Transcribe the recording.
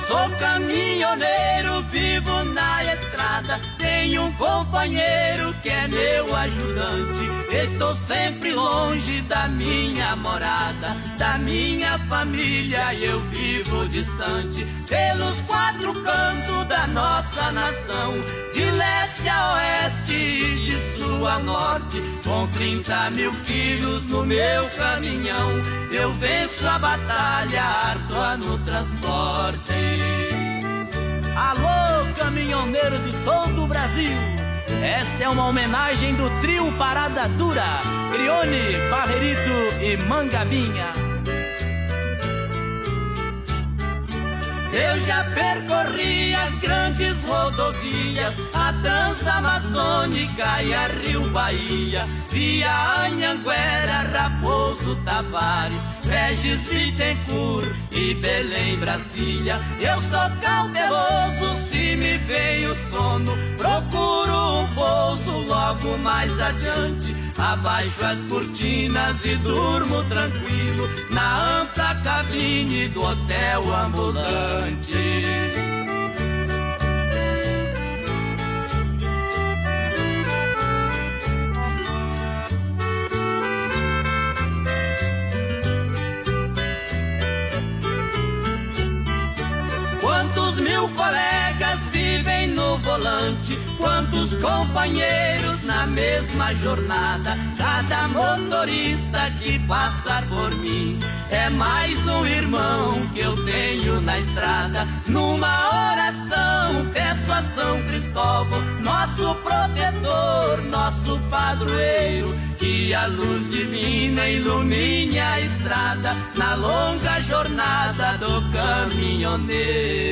Sou caminhoneiro, vivo na estrada, tenho um companheiro que é meu ajudante. Estou sempre longe da minha morada, da minha família eu vivo distante. Pelos quatro cantos da nossa nação, de leste a oeste e de sul a norte, com 30 mil quilos no meu caminhão, eu venço a batalha árdua no transporte. Alô, caminhoneiros de todo o Brasil! Esta é uma homenagem do trio Parada Dura, Crione, Barrerito e Mangabinha. Eu já percorri as grandes rodovias, a Transamazônica e a Rio Bahia, via Anhanguera, Raposo Tavares, Regis Bittencourt e Belém, Brasília. Eu sou cauteloso, se me vem o sono, procuro um pouso logo mais adiante. Abaixo as cortinas e durmo tranquilo na ampla cabine do hotel ambulante. Quantos mil colegas vivem no volante, quantos companheiros na mesma jornada. Cada motorista que passar por mim é mais um irmão que eu tenho na estrada. Numa oração peço a São Cristóvão, nosso protetor, nosso padroeiro, que a luz divina ilumine a estrada na longa jornada do caminhoneiro.